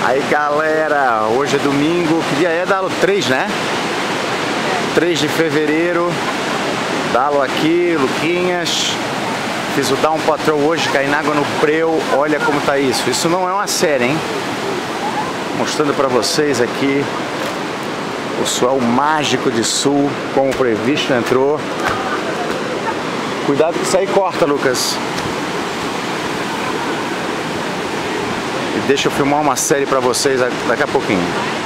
Aí galera, hoje é domingo, que dia é, Dalo? 3, né? 3 de fevereiro. Dalo aqui, Luquinhas. Fiz o Down Patrol hoje, caindo água no breu. Olha como tá isso. Isso não é uma série, hein? Mostrando pra vocês aqui o swell mágico de sul, como previsto entrou. Cuidado que isso aí corta, Lucas. E deixa eu filmar uma série pra vocês daqui a pouquinho.